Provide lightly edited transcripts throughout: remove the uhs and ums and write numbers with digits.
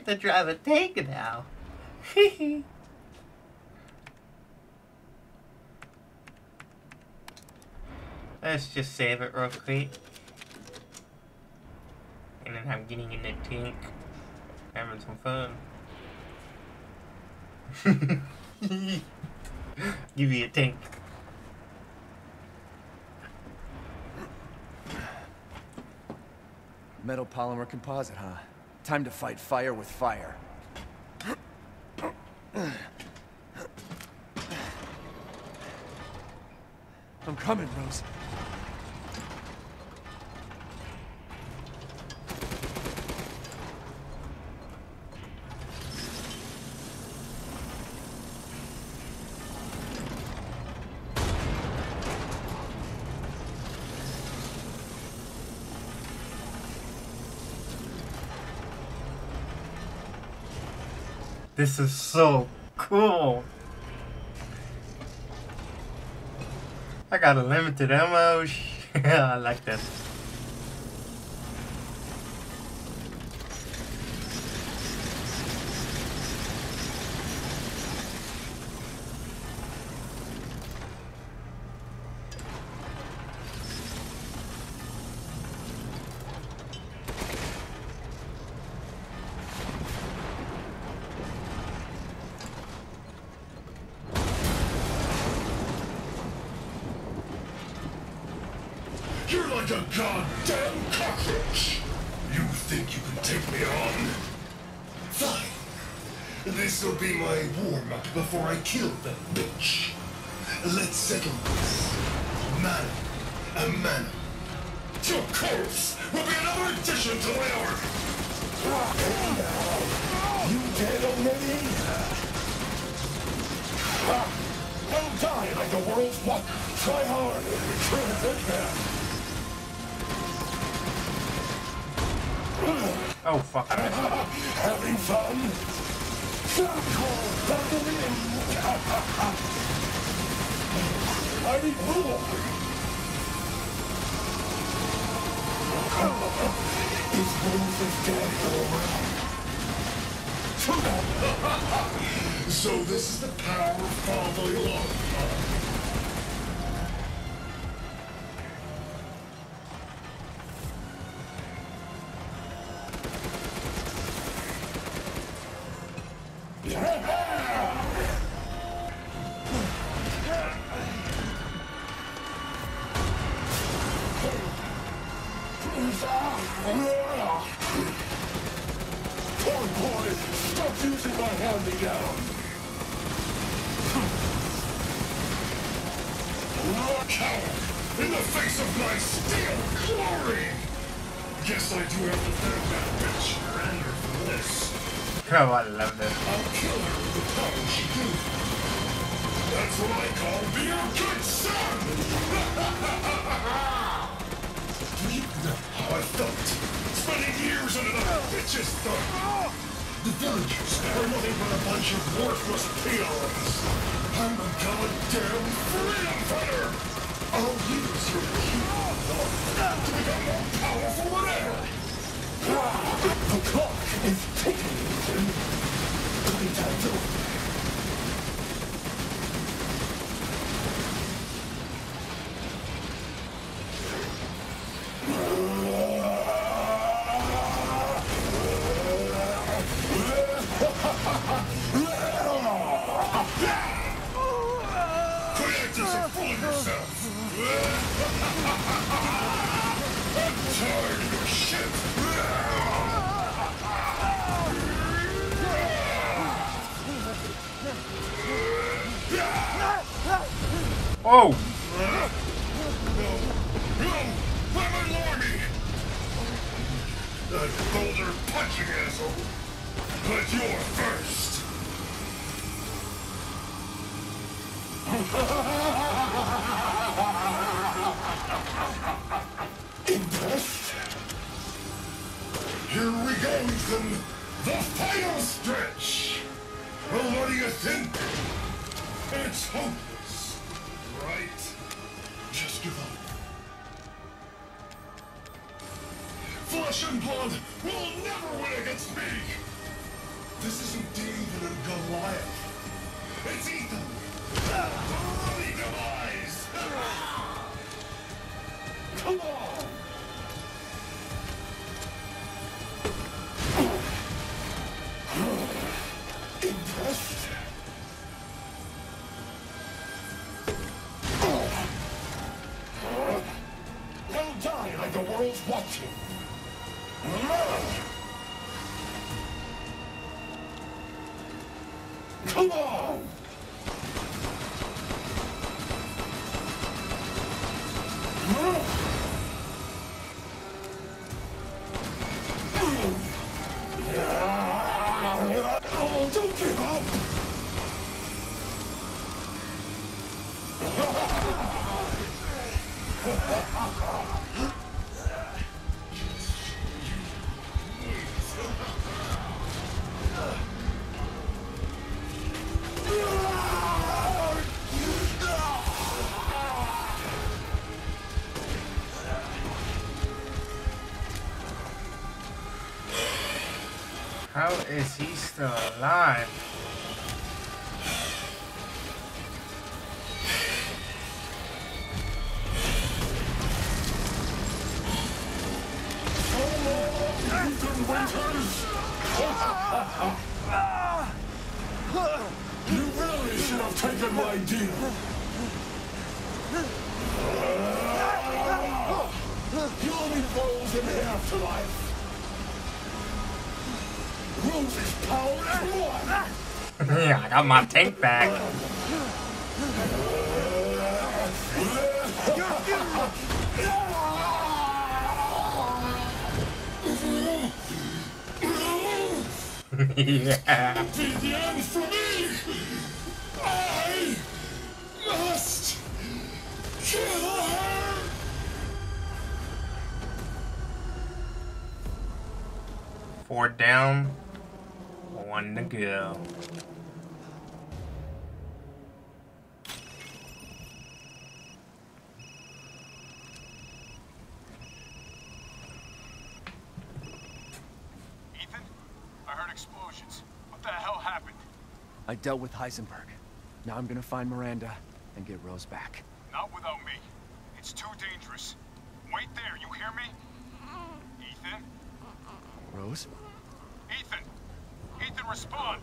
to drive a tank now. Let's just save it real quick. And then I'm getting in the tank. Having some fun. Give me a tank. Metal polymer composite, huh? Time to fight fire with fire. I'm coming, Rose. This is so cool. I got a limited ammo. I like that. You're like a goddamn cockroach! You think you can take me on? Fine. This'll be my warm-up before I kill that bitch. Let's settle this. Man a man. Your corpse will be another addition to my army! You dead already? Don't die like the world's one. Try hard and return as it can. Oh fuck. Having fun? I need more. Is Moses dead already? So this is the power of Father Long. Poor boy, stop using my hand-me-down. You're a coward in the face of my steel glory. Guess I do have to thank that bitch Miranda for this. Oh, I love this. I'll kill her with the tongue she gave me. That's what I call being a good son! Do you know how I felt? Spending years under that bitch's thumb. The villagers are nothing but a bunch of worthless peons. I'm a goddamn freedom fighter! I'll use your cute love to become more powerful than ever! The clock is ticking, Ethan. Potato. Practice and fool yourself! I'm tired of your shit! Oh! No! Lemon Lordy! That boulder punching asshole! But you're first! Impressed? Here we go, Ethan! The final stretch! Well, what do you think? It's hopeless, right? Just give up. Flesh and blood will never win against me! This isn't David and Goliath. It's Ethan! The early demise! Come on! Impressed? They'll die like the world's watching. Come on! Oh, don't give up! How is he still alive? You really should have taken my deal. You'll be frozen in the afterlife. Rose's power is one. Yeah, I got my tank back. Yeah. Be the end for me. I must kill her. Four down, one to go. Ethan? I heard explosions. What the hell happened? I dealt with Heisenberg. Now I'm gonna find Miranda and get Rose back. Not without me. It's too dangerous. Wait there, you hear me? Ethan? Rose? Ethan! Ethan, respond!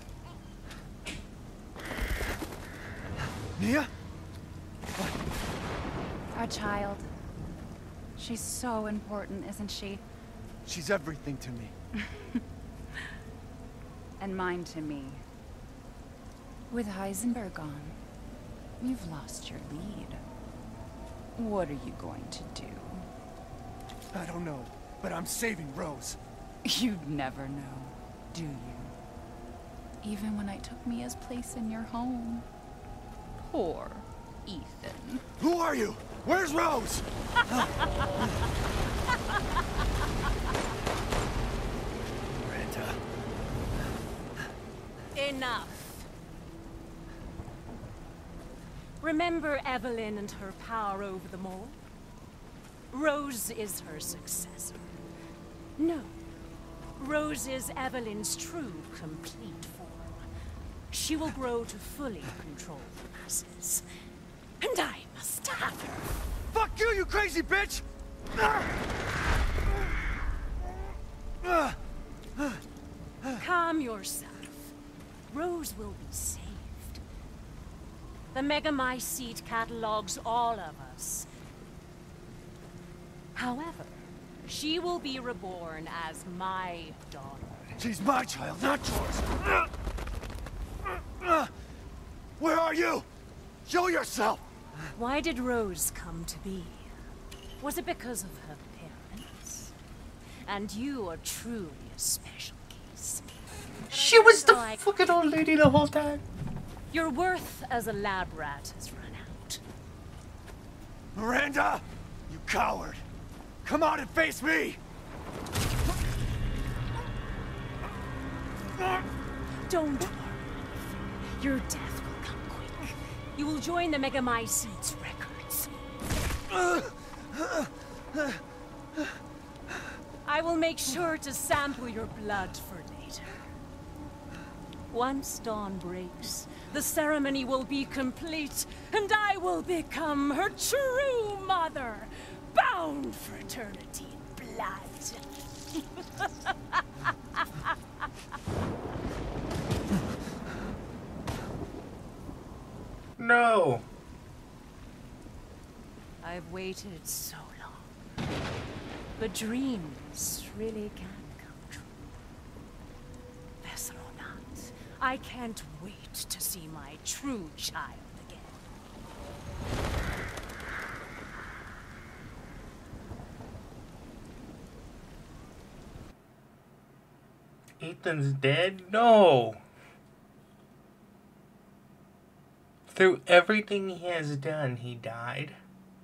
Mia? Our child. She's so important, isn't she? She's everything to me. And mine to me. With Heisenberg gone, you've lost your lead. What are you going to do? I don't know, but I'm saving Rose. You'd never know, do you? Even when I took Mia's place in your home. Poor Ethan. Who are you? Where's Rose? Miranda. Enough. Remember Evelyn and her power over them all? Rose is her successor. No. Rose is Evelyn's true, complete form. She will grow to fully control the masses. And I must have her. Fuck you, you crazy bitch! Calm yourself. Rose will be saved. The Megamycete catalogs all of us. However, she will be reborn as my daughter. She's my child, not yours. Where are you? Show yourself! Why did Rose come to be? Was it because of her parents? And you are truly a special case. She was the Like- fucking old lady the whole time. Your worth as a lab rat has run out. Miranda! You coward! Come out and face me! Don't worry. Your death will come quick. You will join the Megamycete's records. I will make sure to sample your blood for later. Once dawn breaks, the ceremony will be complete, and I will become her true mother, bound for eternity in blood. No. I've waited so long. But dreams really can come true. Vessel or not, I can't wait to see my true child again. Ethan's dead? No. Through everything he has done, he died.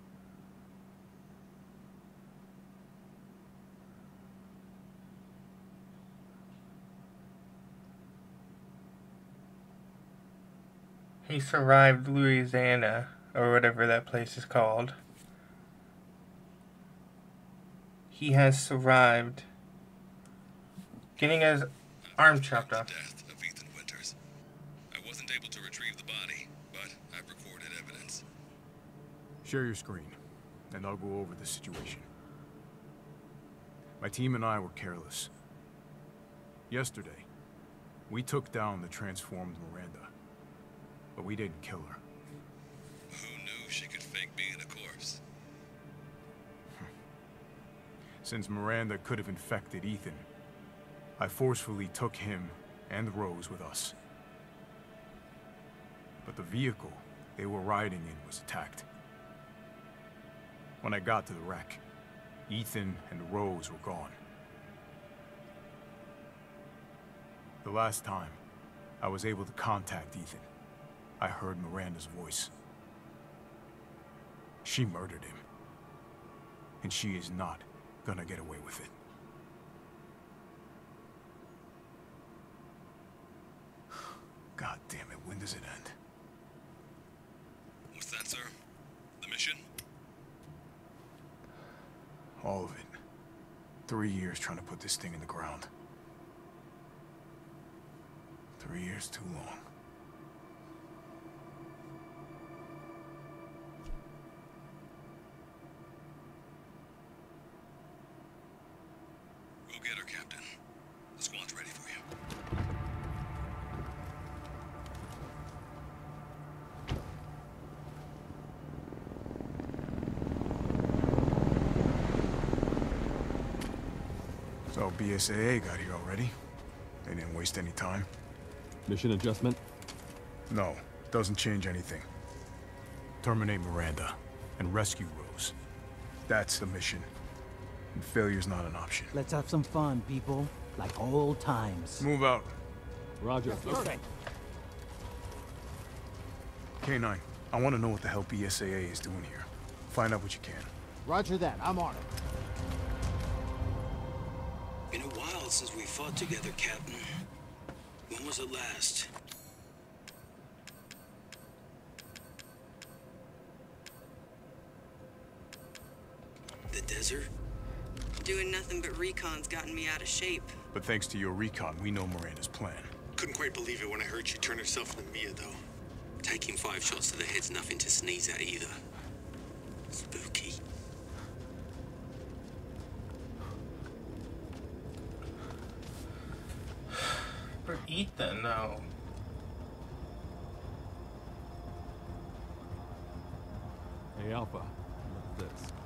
He survived Louisiana, or whatever that place is called. He has survived getting his arm chopped off. Death of Ethan Winters. I wasn't able to retrieve the body, but I've recorded evidence. Share your screen, and I'll go over the situation. My team and I were careless. Yesterday, we took down the transformed Miranda, but we didn't kill her. Who knew she could fake being a corpse? Since Miranda could have infected Ethan, I forcefully took him and Rose with us. But the vehicle they were riding in was attacked. When I got to the wreck, Ethan and Rose were gone. The last time I was able to contact Ethan, I heard Miranda's voice. She murdered him. And she is not gonna get away with it. God damn it, when does it end? What's that, sir? The mission? All of it. 3 years trying to put this thing in the ground. 3 years too long. Go get her, Captain. The squad's ready for you. So BSAA got here already? They didn't waste any time? Mission adjustment? No, doesn't change anything. Terminate Miranda and rescue Rose. That's the mission. And failure's not an option. Let's have some fun, people. Like old times. Move out. Roger. Okay. K9, I want to know what the hell BSAA is doing here. Find out what you can. Roger that. I'm on it. Been a while since we fought together, Captain. When was it last? The desert? Doing nothing but recon's gotten me out of shape. But thanks to your recon, we know Miranda's plan. Couldn't quite believe it when I heard she turned herself into Mia, though. Taking 5 shots to the head's nothing to sneeze at either. Spooky. For Ethan, no. Hey, Alpha. Look at this.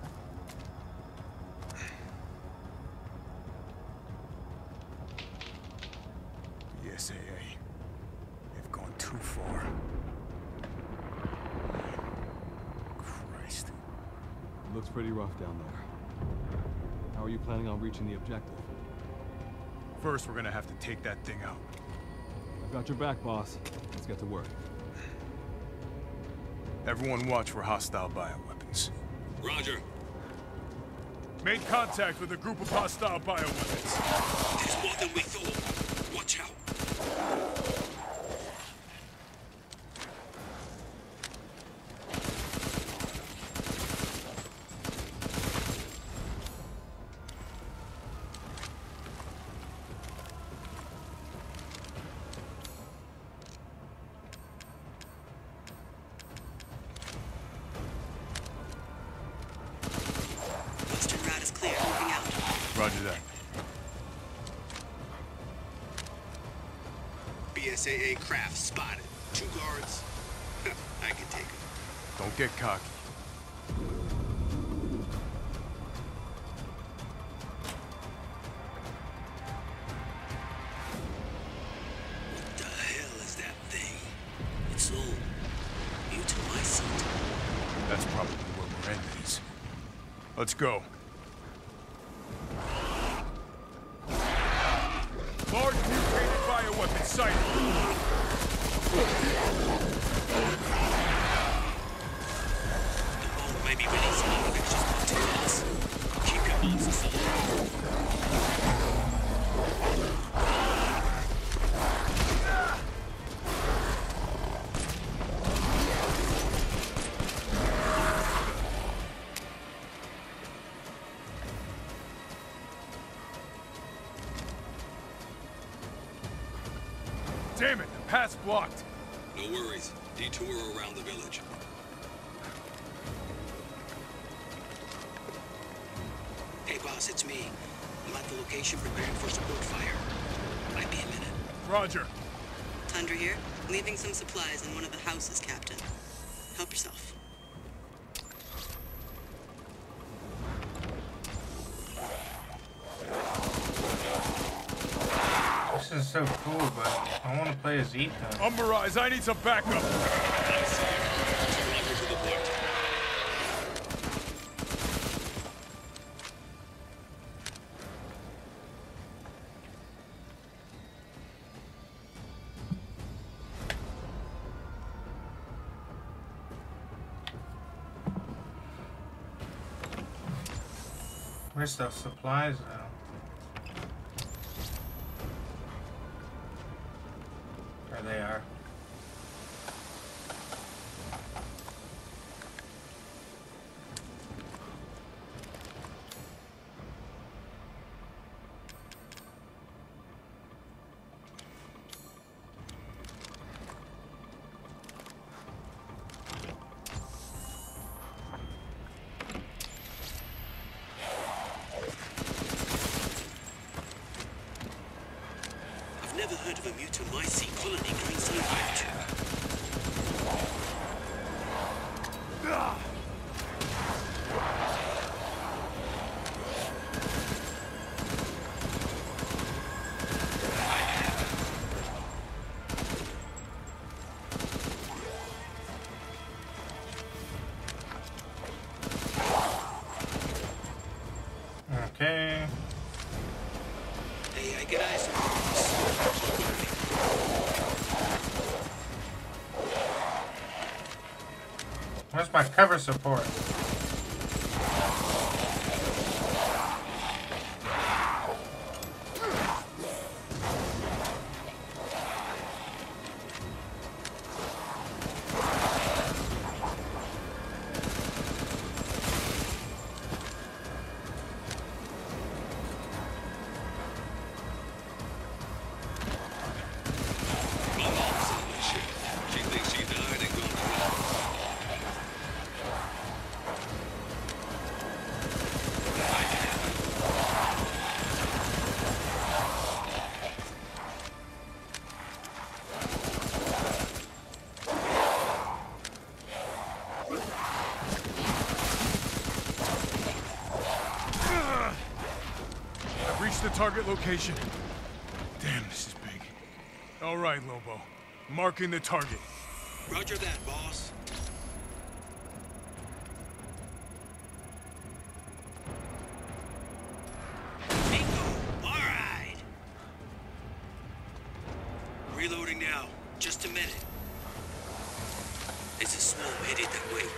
BSAA. They've gone too far. Christ. Looks pretty rough down there. How are you planning on reaching the objective? First, we're gonna have to take that thing out. I've got your back, boss. Let's get to work. Everyone watch for hostile bioweapons. Roger. Made contact with a group of hostile bioweapons. There's more than we thought. Watch out. BSAA craft spotted. 2 guards. I can take them. Don't get cocky. What the hell is that thing? It's old. Mutomycete. That's probably where Miranda is. Let's go. Large mutated bioweapon sighted. Maybe releasing the infectious particles. Keep your answers alive. Damn it, the path's blocked. No worries. Detour around the village. Hey boss, it's me. I'm at the location preparing for support fire. Might be a minute. Roger. Tundra here. Leaving some supplies in one of the houses, Captain. Help yourself. This is so cool, but I want to play as Ethan. Mirage, I need some backup. I see you. Surrender to the point. Where's the supplies now? There they are. I've never heard of a Mutomycete colony growing so large. Okay. Hey, I get eyes on Where's my cover support? My mom's on this shit. She thinks she died and gone to hell. I've reached the target location. Damn, this is big. All right, Lobo. Marking the target. Roger that, boss. Bingo! All right. Reloading now. Just a minute. It's a swarm headed that way.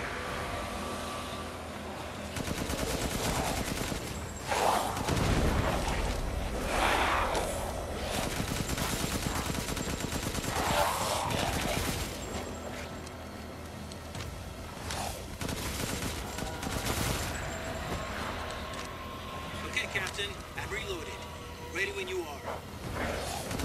Okay, Captain. I'm reloaded. Ready when you are.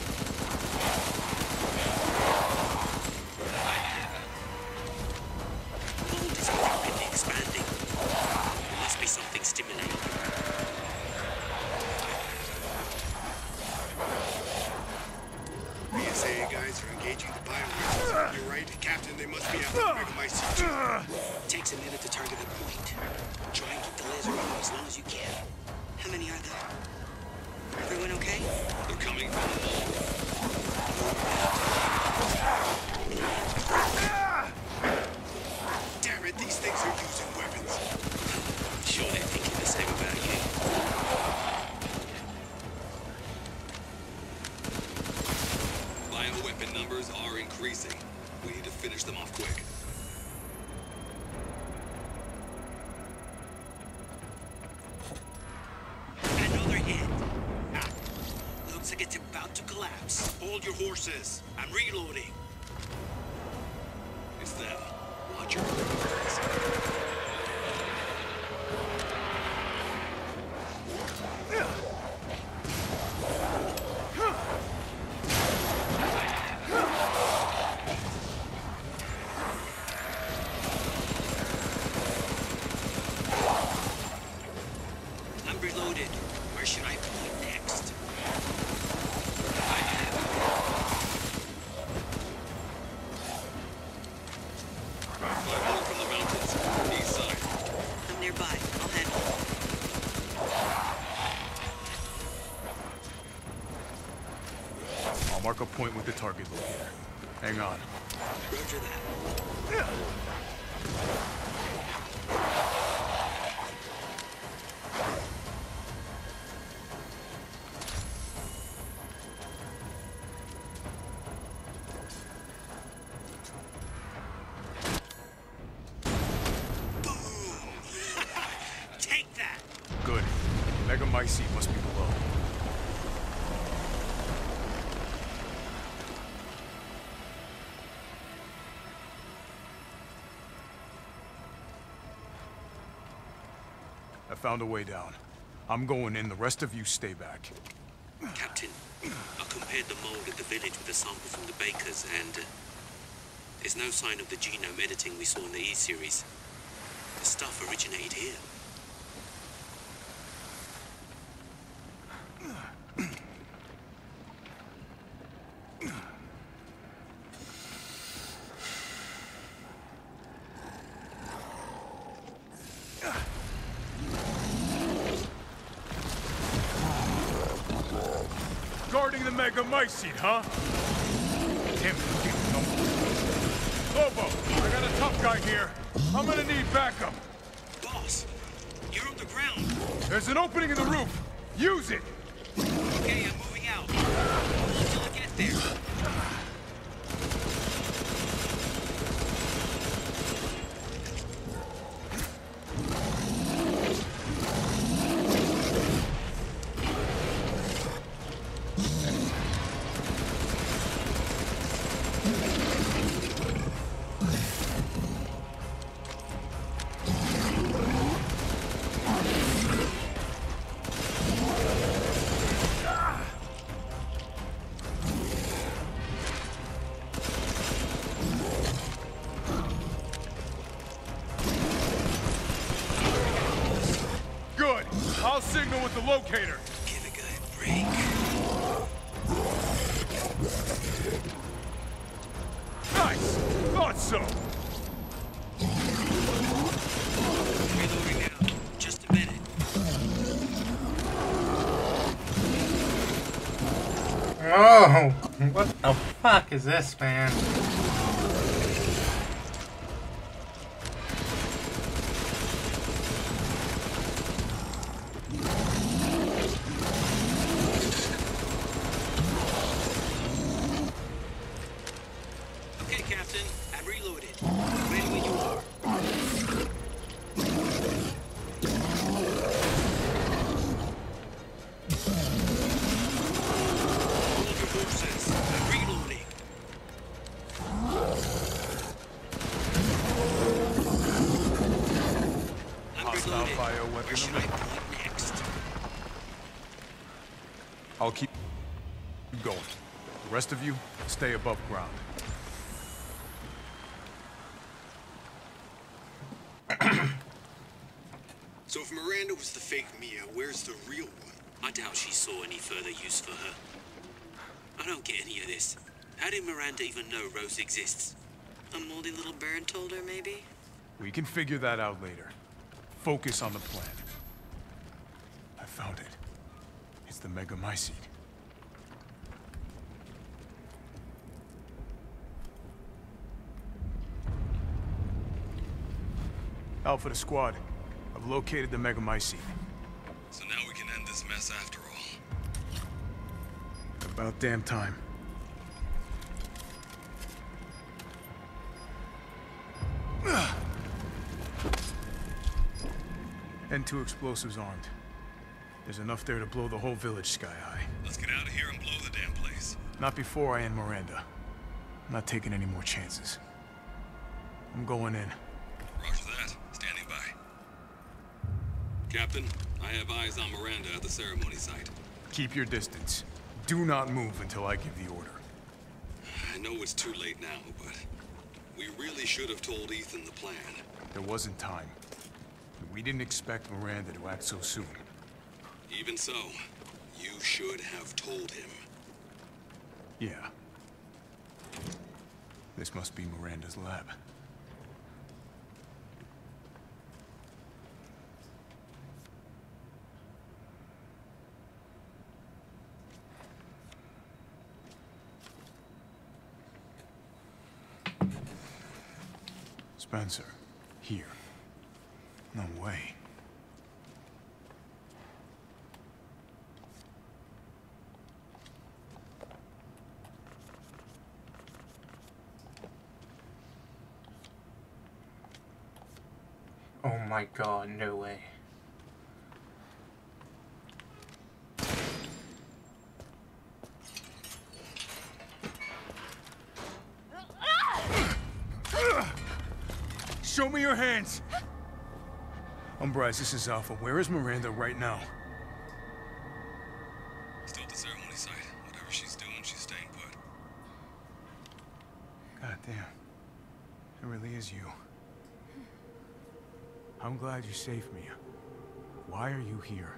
Mold is rapidly expanding. There must be something stimulating. BSA engaging the bioweapons. You're right, Captain, they must be after the Megamycete. Takes a minute to target the point. Try and keep the laser on as long as you can. How many are there? Everyone okay? They're coming from the mall. Damn it, these things are using weapons. I'm sure they're thinking the same about you. Bioweapon numbers are increasing. We need to finish them off quick. Another hit. Ah, looks like it's about to collapse. Hold your horses. I'm reloading. It's them. Watch your progress. I'm reloaded. Where should I point next? Fly from the mountains. East side. I'm nearby. I'll handle it. I'll mark a point with the target locator. Hang on. Roger that. Take that! Good. Megamycete must be below. I found a way down. I'm going in, the rest of you stay back. Captain, I compared the mold at the village with a sample from the bakers, and there's no sign of the genome editing we saw in the E-series. The stuff originated here. Guarding the Megamycete, huh? Damn it, I'm getting Lobo, I got a tough guy here. I'm gonna need backup. Boss, you're on the ground. There's an opening in the roof. Use it. Okay, I'm moving out. Until I get there. Good. I'll signal with the locator. Give a guy a break. Nice. Thought so. Reloading now. Just a minute. Oh, what the fuck is this, man? Okay, Captain. I'm reloaded. Ready when you are. Hold your horses. I'm reloading. I'm Hostile reloaded. bioweapon Where should I point next? I'll keep going. The rest of you, stay above ground. So if Miranda was the fake Mia, where's the real one? I doubt she saw any further use for her. I don't get any of this. How did Miranda even know Rose exists? A moldy little bird told her, maybe? We can figure that out later. Focus on the plan. I found it. It's the Megamycete. Alpha to squad. I've located the Megamycete. So now we can end this mess after all. About damn time. N2 explosives armed. There's enough there to blow the whole village sky high. Let's get out of here and blow the damn place. Not before I end Miranda. I'm not taking any more chances. I'm going in. Roger that. Standing by. Captain, I have eyes on Miranda at the ceremony site. Keep your distance. Do not move until I give the order. I know it's too late now, but we really should have told Ethan the plan. There wasn't time. We didn't expect Miranda to act so soon. Even so, you should have told him. Yeah. This must be Miranda's lab. Spencer, here. No way. Oh my god, no way. Show me your hands! Umbrise, this is Alpha. Where is Miranda right now? Still at the ceremony site. Whatever she's doing, she's staying put. God damn. It really is you. I'm glad you saved me. Why are you here?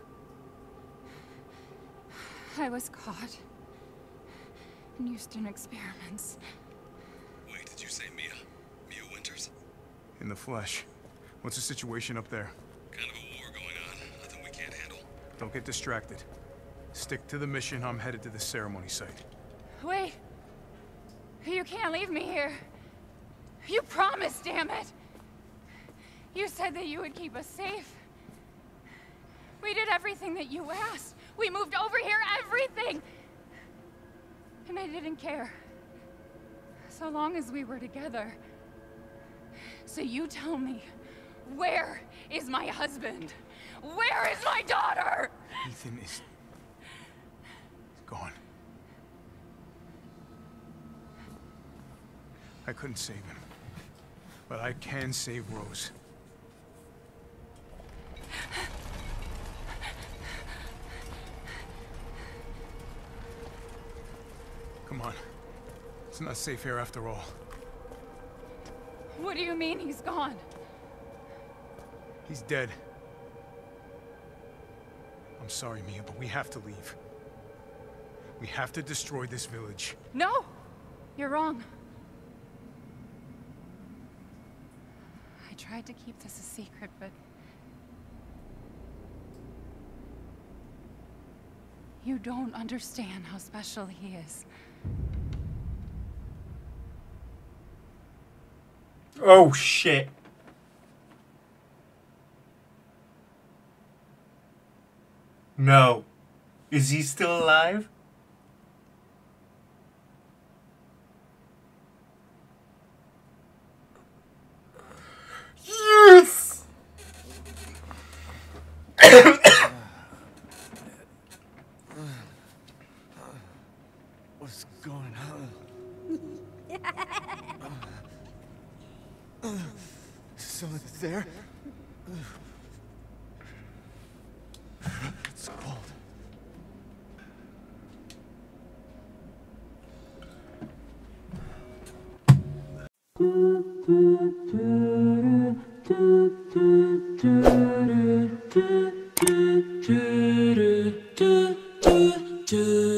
I was caught and used in experiments. Wait, did you say Mia? Mia Winters? In the flesh. What's the situation up there? Kind of a war going on. Nothing we can't handle. Don't get distracted. Stick to the mission. I'm headed to the ceremony site. Wait! You can't leave me here. You promised, damn it! You said that you would keep us safe. We did everything that you asked. We moved over here, everything! And I didn't care. So long as we were together. So you tell me, where is my husband? Where is my daughter? Ethan is... gone. I couldn't save him. But I can save Rose. Come on. It's not safe here after all. What do you mean he's gone? He's dead. I'm sorry, Mia, but we have to leave. We have to destroy this village. No! You're wrong. I tried to keep this a secret, but... you don't understand how special he is. Oh shit. No. Is he still alive? Yes! What's going on? Someone there? It's cold. Do